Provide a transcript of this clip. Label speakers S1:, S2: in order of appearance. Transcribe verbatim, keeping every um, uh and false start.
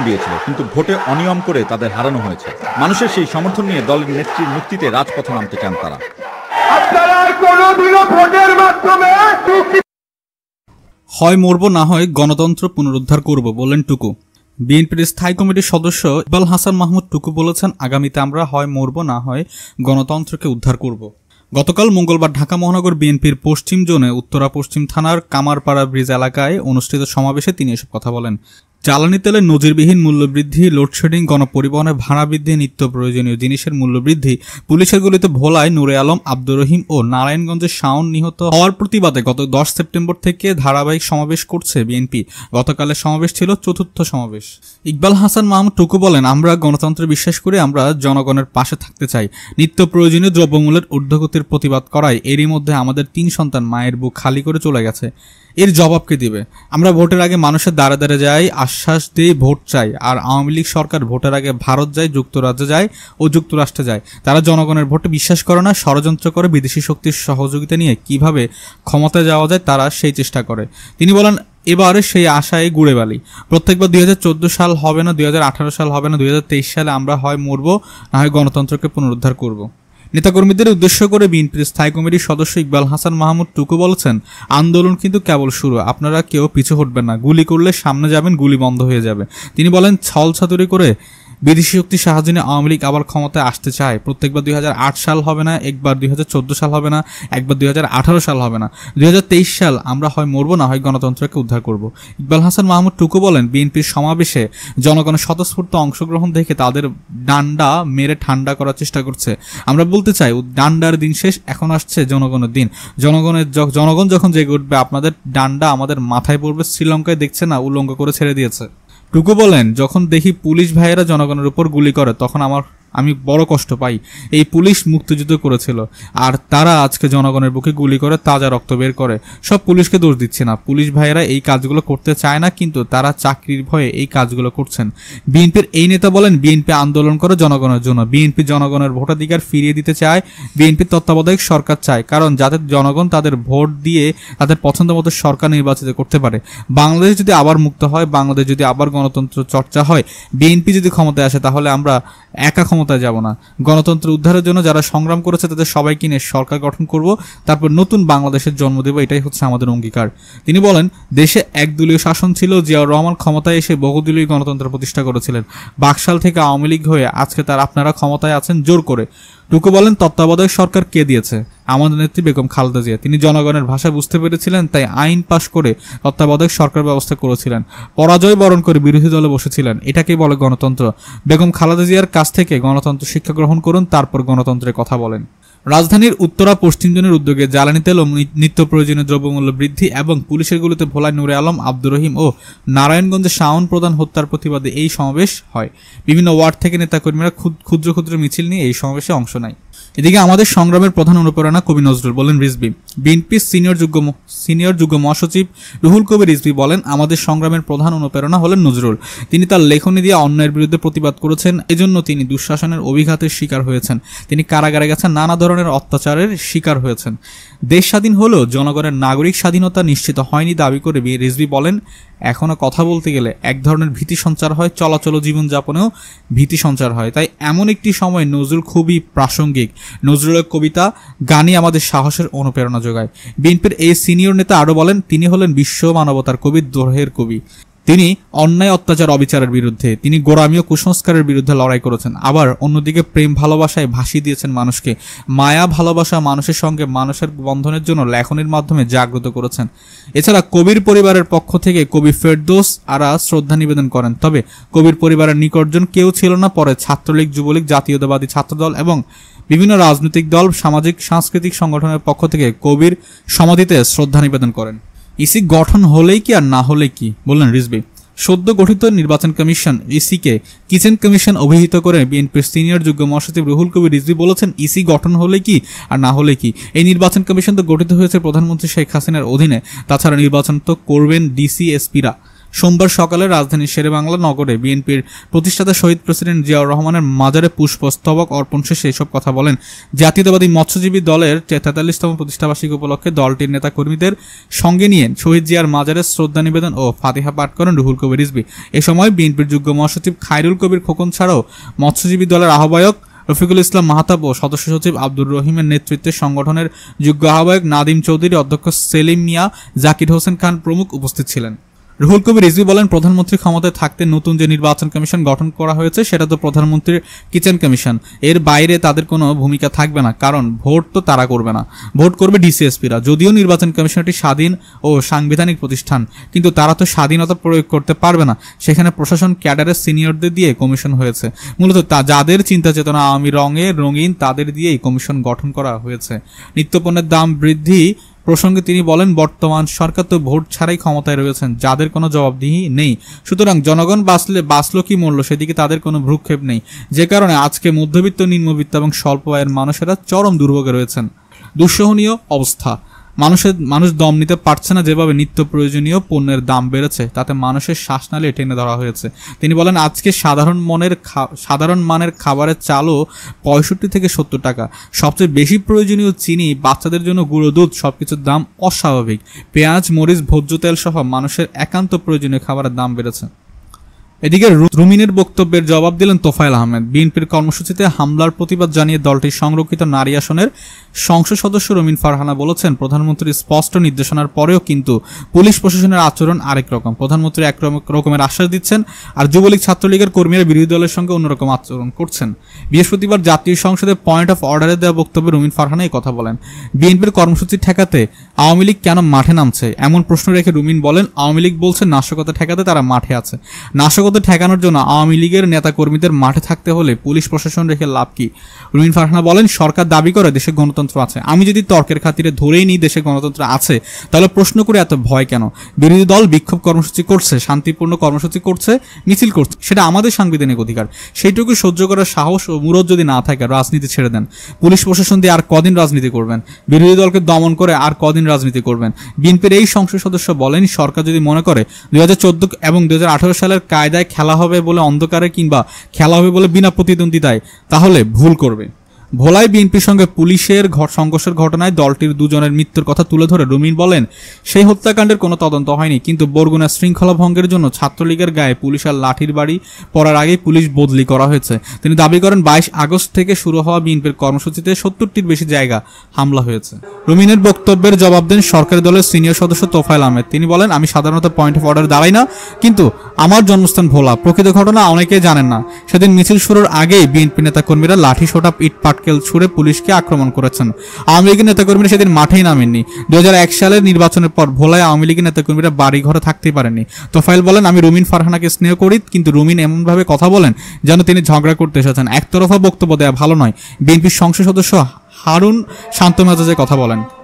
S1: দিয়েছিল, কিন্তু ভোটে অনিয়ম করে তাদের হারানো হয়েছে। মানুষের সেই সমর্থন নিয়ে দলের নেত্রীর মুক্তিতে রাজপথে নামতে চান তারা।
S2: হয় মরব না হয় গণতন্ত্র পুনরুদ্ধার করব বললেন টুকু। বিএনপির স্থায়ী কমিটির সদস্য ইকবাল হাসান মাহমুদ টুকু বলেছেন, আগামীতে আমরা হয় মরব না হয় গণতন্ত্রকে উদ্ধার করব। গতকাল মঙ্গলবার ঢাকা মহানগর বিএনপির পশ্চিম জোনে উত্তরা পশ্চিম থানার কামারপাড়া ব্রিজ এলাকায় অনুষ্ঠিত সমাবেশে তিনি এসব কথা বলেন। জ্বালানি তেলের নজিরবিহীন মূল্যবৃদ্ধি, লোডশেডিং, গণপরিবহনের ভাড়া বৃদ্ধি, নিত্য প্রয়োজনীয় জিনিসের মূল্যবৃদ্ধি, পুলিশের গুলিতে ভোলায় নূরে আলম, আব্দুর রহিম ও নারায়ণগঞ্জের শাওন নিহত হওয়ার প্রতিবাদে গত দশ সেপ্টেম্বর থেকে ধারাবাহিক সমাবেশ করছে বিএনপি। গতকালের সমাবেশ ছিল চতুর্থ সমাবেশ। ইকবাল হাসান মাহমুদ টুকু বলেন, আমরা গণতন্ত্রে বিশ্বাস করি, আমরা জনগণের পাশে থাকতে চাই। নিত্য প্রয়োজনীয় দ্রব্যমূল্যের ঊর্ধ্বগতির প্রতিবাদ করায় এরই মধ্যে আমাদের তিন সন্তান মায়ের বুক খালি করে চলে গেছে। এর জবাব কে দিবে? আমরা ভোটের আগে মানুষের দ্বারে দ্বারে যাই, আশ্বাস দিয়ে ভোট চাই, আর আওয়ামী লীগ সরকার ভোটের আগে ভারত যায়, যুক্তরাজ্যে যায় ও যুক্তরাষ্ট্রে যায়। তারা জনগণের ভোটে বিশ্বাস করে না, ষড়যন্ত্র করে বিদেশি শক্তির সহযোগিতা নিয়ে কিভাবে ক্ষমতায় যাওয়া যায় তারা সেই চেষ্টা করে। তিনি বলেন, এবারে সেই আশায় গুড়ে বালি। প্রত্যেকবার দুই হাজার চোদ্দ সাল হবে না, দুই হাজার আঠারো সাল হবে না, দুই হাজার তেইশ সালে আমরা হয় মরব না হয় গণতন্ত্রকে পুনরুদ্ধার করব। নেতাকর্মীদের উদ্দেশ্য করে বিএনপির স্থায়ী কমিটির সদস্য ইকবাল হাসান মাহমুদ টুকু বলেছেন, আন্দোলন কিন্তু কেবল শুরু, আপনারা কেউ পিছু হটবেন না, গুলি করলে সামনে যাবেন, গুলি বন্ধ হয়ে যাবে। তিনি বলেন, ছল ছাতুরি করে বিদেশি শক্তির সাহায্যে নিয়ে আওয়ামী লীগ আবার ক্ষমতায় আসতে চায়। প্রত্যেকবার দুই হাজার আট সাল হবে না, একবার দুই হাজার চোদ্দ সাল হবে না, একবার দুই হাজার আঠারো সাল হবে না, দুই হাজার তেইশ সাল আমরা হয় মরব না হয় গণতন্ত্রকে উদ্ধার করব। ইকবাল হাসান মাহমুদ টুকু বলেন, বিএনপির সমাবেশে জনগণের স্বতঃস্ফূর্ত অংশগ্রহণ দেখে তাদের ডান্ডা মেরে ঠান্ডা করার চেষ্টা করছে। আমরা বলতে চাই, ডান্ডার দিন শেষ, এখন আসছে জনগণের দিন। জনগণের জনগণ যখন জেগে উঠবে, আপনাদের ডান্ডা আমাদের মাথায় পড়বে। শ্রীলঙ্কায় দেখছে না, উলঙ্গ করে ছেড়ে দিয়েছে। টুকু বলেন, যখন দেখি পুলিশ ভাইয়েরা জনগণের উপর গুলি করে তখন আমার আমি বড় কষ্ট পাই। এই পুলিশ মুক্তিযুদ্ধ করেছিল, আর তারা আজকে জনগণের বুকে গুলি করে তাজা রক্ত বের করে। সব পুলিশকে দোষ দিচ্ছে না, পুলিশ ভাইয়েরা এই কাজগুলো করতে চায় না, কিন্তু তারা চাকরির ভয়ে এই কাজগুলো করছেন। বিএনপির এই নেতা বলেন, বিএনপি আন্দোলন করে জনগণের জন্য, বিএনপি জনগণের ভোটাধিকার ফিরিয়ে দিতে চায়, বিএনপির তত্ত্বাবধায়ক সরকার চায়, কারণ যাতে জনগণ তাদের ভোট দিয়ে তাদের পছন্দ মতো সরকার নির্বাচিত করতে পারে। বাংলাদেশ যদি আবার মুক্ত হয়, বাংলাদেশ যদি আবার গণতন্ত্র চর্চা হয়, বিএনপি যদি ক্ষমতায় আসে, তাহলে আমরা একা ক্ষমতায় যাব না। গণতন্ত্র উদ্ধারের জন্য যারা সংগ্রাম করেছে তাদের সবাইকে নিয়ে সরকার গঠন করব, তারপর নতুন বাংলাদেশের জন্ম দেব, এটাই হচ্ছে আমাদের অঙ্গীকার। তিনি বলেন, দেশে একদলীয় শাসন ছিল, জিয়াউর রহমান ক্ষমতায় এসে বহুদলীয় গণতন্ত্র প্রতিষ্ঠা করেছিলেন। বাকশাল থেকে আওয়ামী লীগ হয়ে আজকে তার আপনারা ক্ষমতায় আছেন জোর করে। টুকু বলেন, তত্ত্বাবধায়ক সরকার কে দিয়েছে? আমাদের নেত্রী বেগম খালেদা জিয়া। তিনি জনগণের ভাষা বুঝতে পেরেছিলেন, তাই আইন পাশ করে তত্ত্বাবধায়ক সরকার ব্যবস্থা করেছিলেন। পরাজয় বরণ করে বিরোধী দলে বসেছিলেন। এটাকেই বলে গণতন্ত্র। বেগম খালেদা জিয়ার কাছ থেকে গণতন্ত্র শিক্ষা গ্রহণ করুন, তারপর গণতন্ত্রের কথা বলেন। রাজধানীর উত্তরা পশ্চিম জোনের উদ্যোগে জ্বালানি তেল ও নিত্য প্রয়োজনীয় দ্রব্যমূল্য বৃদ্ধি এবং পুলিশের গুলিতে ভোলায় নূরে আলম, আব্দুর রহিম ও নারায়ণগঞ্জে শাওন প্রধান হত্যার প্রতিবাদে এই সমাবেশ হয়। বিভিন্ন ওয়ার্ড থেকে নেতাকর্মীরা ক্ষুদ্র ক্ষুদ্র মিছিল নিয়ে এই সমাবেশে অংশ নেয়। এদিকে আমাদের সংগ্রামের প্রধান অনুপ্রেরণা কবি নজরুল, বলেন রিজভী। বিএনপির সিনিয়র যুগ্ম সিনিয়র যুগ্ম মহাসচিব রুহুল কবির রিজভী বলেন, আমাদের সংগ্রামের প্রধান অনুপ্রেরণা হলেন নজরুল। তিনি তার লেখনী দিয়ে অন্যায়ের বিরুদ্ধে প্রতিবাদ করেছেন, এজন্য তিনি দুঃশাসনের অভিঘাতের শিকার হয়েছেন। তিনি কারাগারে গেছেন, নানা ধরনের অত্যাচারের শিকার হয়েছেন। দেশ স্বাধীন হলেও জনগণের নাগরিক স্বাধীনতা নিশ্চিত হয়নি দাবি করে রিজভী বলেন, এখনো কথা বলতে গেলে এক ধরনের ভীতি সঞ্চার হয়, চলাচল জীবনযাপনেও ভীতি সঞ্চার হয়। তাই এমন একটি সময় নজরুল খুবই প্রাসঙ্গিক। নজরুলের কবিতা, গানই আমাদের সাহসের অনুপ্রেরণা যোগায়। বিএনপির এই সিনিয়র নেতা আরও বলেন, তিনি হলেন বিশ্ব মানবতার কবি, দোহের কবি। তিনি অন্যায় অত্যাচার অবিচারের বিরুদ্ধে, তিনি গোঁড়ামি ও কুসংস্কারের বিরুদ্ধে লড়াই করেছেন। আবার অন্যদিকে প্রেম ভালোবাসায় ভাসিয়ে দিয়েছেন মানুষকে। মায়া ভালোবাসা মানুষের সঙ্গে মানুষের বন্ধনের জন্য লেখনের মাধ্যমে জাগ্রত করেছেন। এছাড়া কবির পরিবারের পক্ষ থেকে কবি ফেরদৌস আরা শ্রদ্ধা নিবেদন করেন। তবে কবির পরিবারের নিকটজন কেউ ছিল না। পরে ছাত্রলীগ, যুবলীগ, জাতীয়তাবাদী ছাত্রদল এবং বিভিন্ন রাজনৈতিক দল, সামাজিক সাংস্কৃতিক সংগঠনের পক্ষ থেকে কবির সমাধিতে শ্রদ্ধা নিবেদন করেন। ইসি গঠন হলেই কি আর না হলেই কি, বললেন রিজভী। সদ্য গঠিত নির্বাচন কমিশন ইসিকে কিচেন কমিশন অভিহিত করে বিএনপির সিনিয়র যুগ্ম মহাসচিব রুহুল কবির রিজভী বলেছেন, ইসি গঠন হলে কি আর না হলে কি। এই নির্বাচন কমিশন তো গঠিত হয়েছে প্রধানমন্ত্রী শেখ হাসিনার অধীনে। তাছাড়া নির্বাচন তো করবেন ডিসি, এসপিরা। সোমবার সকালে রাজধানীর শেরেবাংলা নগরে বিএনপির প্রতিষ্ঠাতা শহীদ প্রেসিডেন্ট জিয়াউর রহমানের মাজারে পুষ্পস্তবক অর্পণ শেষে এসব কথা বলেন। জাতীয়তাবাদী মৎস্যজীবী দলের তেতাল্লিশতম প্রতিষ্ঠাবার্ষিকী উপলক্ষে দলটির নেতাকর্মীদের সঙ্গে নিয়ে শহীদ জিয়ার মাজারে শ্রদ্ধা নিবেদন ও ফাতিহা পাঠ করেন রুহুল কবির রিজভী। এ সময় বিএনপির যুগ্ম মহাসচিব খায়রুল কবির খোকন ছাড়াও মৎস্যজীবী দলের আহ্বায়ক রফিকুল ইসলাম মাহতাব ও সদস্য সচিব আব্দুর রহিমের নেতৃত্বে সংগঠনের যুগ্ম আহ্বায়ক নাদিম চৌধুরী, অধ্যক্ষ সেলিম মিয়া, জাকির হোসেন খান প্রমুখ উপস্থিত ছিলেন। রুহুল কবির রিজভী বলেন, প্রধানমন্ত্রী ক্ষমতায় থাকতে নতুন যে নির্বাচন কমিশন গঠন করা হয়েছে সেটা তো প্রধানমন্ত্রীর কিচেন কমিশন, এর বাইরে তাদের কোনো ভূমিকা থাকবে না, কারণ ভোট তো তারা করবে না, ভোট করবে ডিসিএসপিরা। যদিও নির্বাচন কমিশনটি স্বাধীন ও সাংবিধানিক প্রতিষ্ঠান, কিন্তু তারা তো স্বাধীনতা প্রয়োগ করতে পারবে না। সেখানে প্রশাসন ক্যাডারের সিনিয়রদের দিয়ে কমিশন হয়েছে, মূলত তা যাদের চিন্তা চেতনা আওয়ামী রঙে রঙিন তাদের দিয়েই কমিশন গঠন করা হয়েছে। নিত্যপণ্যের দাম বৃদ্ধি প্রসঙ্গে তিনি বলেন, বর্তমান সরকার তো ভোট ছাড়াই ক্ষমতায় রয়েছেন, যাদের কোনো জবাবদিহি নেই। সুতরাং জনগণ বাঁচলে বাঁচল কি মরল সেদিকে তাদের কোনো ভ্রুক্ষেপ নেই, যে কারণে আজকে মধ্যবিত্ত, নিম্নবিত্ত এবং স্বল্প আয়ের মানুষেরা চরম দুর্ভোগে রয়েছেন। দুঃসহনীয় অবস্থা। মানুষের মানুষ দম নিতে পারছে না, যেভাবে নিত্য প্রয়োজনীয় পণ্যের দাম বেড়েছে তাতে মানুষের শ্বাসনালী টেনে ধরা হয়েছে। তিনি বলেন, আজকে সাধারণ মনের সাধারণ মানের খাবারের চালও পঁয়ষট্টি থেকে সত্তর টাকা। সবচেয়ে বেশি প্রয়োজনীয় চিনি, বাচ্চাদের জন্য গুঁড়ো দুধ, সবকিছুর দাম অস্বাভাবিক। পেঁয়াজ, মরিচ, ভোজ্য তেল সহ মানুষের একান্ত প্রয়োজনীয় খাবারের দাম বেড়েছে। এদিকে রুমিনের বক্তব্যের জবাব দিলেন তোফায়েল আহমেদ। বিএনপির কর্মসূচিতে হামলার প্রতিবাদ জানিয়ে দলটির সংরক্ষিত নারী আসনের সংসদ সদস্য রুমিন ফারহানা বলেছেন, প্রধানমন্ত্রীর স্পষ্ট নির্দেশনার পরেও কিন্তু পুলিশ প্রশাসনের আচরণ আরেক রকম। প্রধানমন্ত্রী এক রকমের আশ্বাস দিচ্ছেন আর যুবলীগ ছাত্রলীগের কর্মীরা বিরোধী দলের সঙ্গে অন্যরকম আচরণ করছেন। বৃহস্পতিবার জাতীয় সংসদে পয়েন্ট অফ অর্ডারে দেওয়া বক্তব্যে রুমিন ফারহানা এই কথা বলেন। বিএনপির কর্মসূচি ঠেকাতে আওয়ামী লীগ কেন মাঠে নামছে এমন প্রশ্ন রেখে রুমিন বলেন, আওয়ামী লীগ বলছে নাশকতা ঠেকাতে তারা মাঠে আছে। নাশকতা ঠেকানোর জন্য আওয়ামী লীগের নেতা কর্মীদের মাঠে থাকতে হলে পুলিশ প্রশাসন রেখে লাভ কি? রুমিন ফারহানা বলেন, সরকার দাবি করে দেশে গণতন্ত্র আছে। আমি যদি তর্কের খাতিরে ধরেই নিই দেশে গণতন্ত্র আছে, তাহলে প্রশ্ন করে এত ভয় কেন? বিরোধী দল বিক্ষোভ কর্মসূচি করছে, শান্তিপূর্ণ কর্মসূচি করছে, মিছিল করছে, সেটা আমাদের সাংবিধানিক অধিকার। সেইটুকু সহ্য করার সাহস ও মুরত যদি না থাকে, রাজনীতি ছেড়ে দেন। পুলিশ প্রশাসন দিয়ে আর কদিন রাজনীতি করবেন? বিরোধী দলকে দমন করে আর কদিন রাজনীতি করবেন? বিএনপির এই সংসদ সদস্য বলেন, সরকার যদি মনে করে দুই হাজার চোদ্দ এবং দুই হাজার আঠারো সালের কায়দায় খেলা হবে বলে অন্ধকারে কিংবা খেলা হবে বলে বিনা প্রতিদ্বন্দ্বিতায়, তাহলে ভুল করবে। ভোলায় বিএনপির সঙ্গে পুলিশের সংঘর্ষের ঘটনায় দলটির দুজনের মৃত্যুর কথা তুলে ধরে রুমিন বলেন, সেই হত্যাকাণ্ডের কোনো তদন্ত হয়নি, কিন্তু বরগুনা শৃঙ্খলা ভঙ্গের জন্য ছাত্রলীগের গায়ে পুলিশের লাঠির বাড়ি পড়ার আগেই পুলিশ বদলি করা হয়েছে। তিনি দাবি করেন, বাইশ আগস্ট থেকে শুরু হওয়া বিএনপির কর্মসূচিতে সত্তরটির বেশি জায়গা হামলা হয়েছে। রুমিনের বক্তব্যের জবাব দেন সরকারি দলের সিনিয়র সদস্য তোফায়েল আহমেদ। তিনি বলেন, আমি সাধারণত পয়েন্ট অফ অর্ডার দাঁড়াই না, কিন্তু আমার জন্মস্থান ভোলা। প্রকৃত ঘটনা অনেকেই জানেন না। সেদিন মিছিল শুরুর আগেই বিএনপি নেতাকর্মীরা লাঠি সোটা, ইট পাটকেল ছুড়ে পুলিশকে আক্রমণ করেছেন। আওয়ামী লীগের নেতাকর্মীরা সেদিন মাঠেই নামেননি। দুই হাজার এক সালের নির্বাচনের পর ভোলায় আওয়ামী লীগের নেতাকর্মীরা বাড়ি ঘরে থাকতেই পারেননি। তোফায়েল বলেন, আমি রুমিন ফারহানাকে স্নেহ করি, কিন্তু রুমিন এমনভাবে কথা বলেন যেন তিনি ঝগড়া করতে এসেছেন। একতরফা বক্তব্য দেওয়া ভালো নয়। বিএনপির সংসদ সদস্য হারুন শান্ত মেজাজে কথা বলেন।